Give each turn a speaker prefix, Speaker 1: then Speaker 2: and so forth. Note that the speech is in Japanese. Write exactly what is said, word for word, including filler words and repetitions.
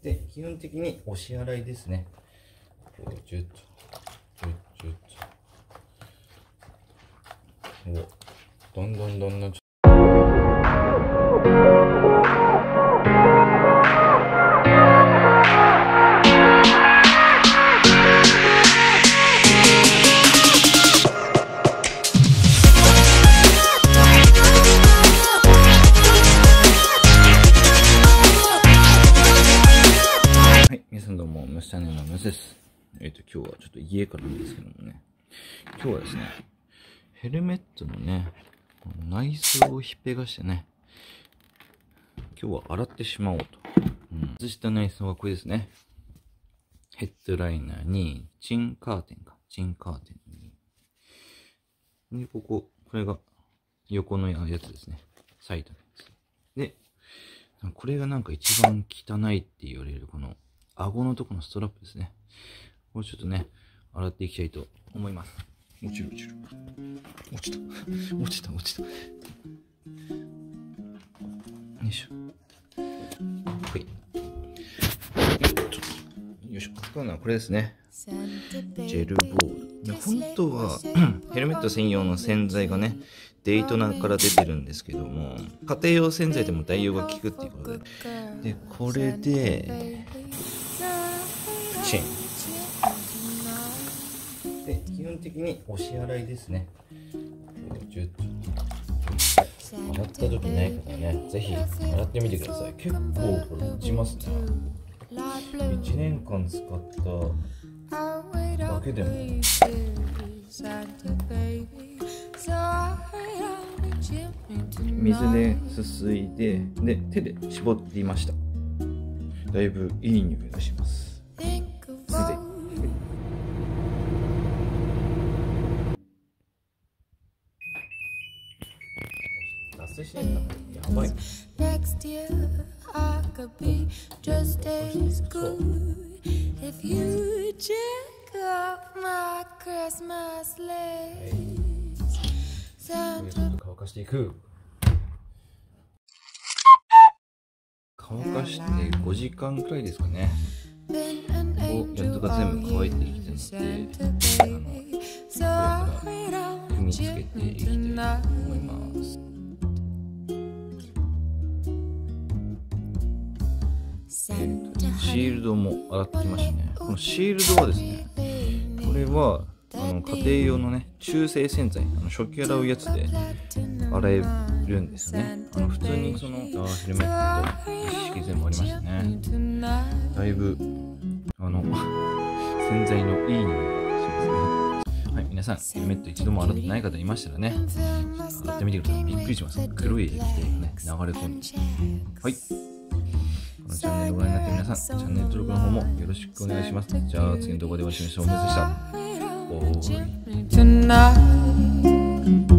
Speaker 1: で、基本的に押し洗いですね。こうジュッとジュッジュッと、お、どんどんどんどん。チャンネルのムスです。えっと、今日はちょっと家からなんですけどもね。今日はですね、ヘルメットのね、内装をひっぺがしてね、今日は洗ってしまおうと。うん、外した内装はこれですね。ヘッドライナーに、チンカーテンか。チンカーテンに。で、ここ、これが横のやつですね。サイドのやつ。で、これがなんか一番汚いって言われるこの、顎のところのストラップですね。これちょっとね、洗っていきたいと思います。落ちる落ちる。落ちた。落ちた落ちた。よいしょ。はい。よいしょ。使うのはこれですね。ジェルボール。本当はヘルメット専用の洗剤がね、デイトナから出てるんですけども、家庭用洗剤でも代用が効くっていうことで。で、これで、チンで、基本的に押し洗いですね。ジュッと洗った時ない方はね、ぜひ洗ってみてください。結構これ落ちますね。いちねんかん使っただけでも水ですすいで、で手で絞っていました。だいぶいい匂いがします。脱水しないんだ。やばい。乾かしていく。乾かしてごじかんくらいですかね。をやっとが全部乾いてきたので、あのこれから踏みつけていきたいと思います。シールドも洗ってきましたね。このシールドはですね、これはあの家庭用のね、中性洗剤、あの食器洗うやつで洗えるんですよね。あの普通にそのヘルメットと一式全部ありましたね。だいぶあの洗剤のいい匂いがしますね。はい、皆さんヘルメット一度も洗ってない方いましたらね、洗ってみてください。びっくりします。黒い液体がね、流れ込んで。はい。このチャンネルをご覧になって皆さん、チャンネル登録の方もよろしくお願いします。じゃあ次の動画でお会いしましょう。お疲れ様でした。おーい。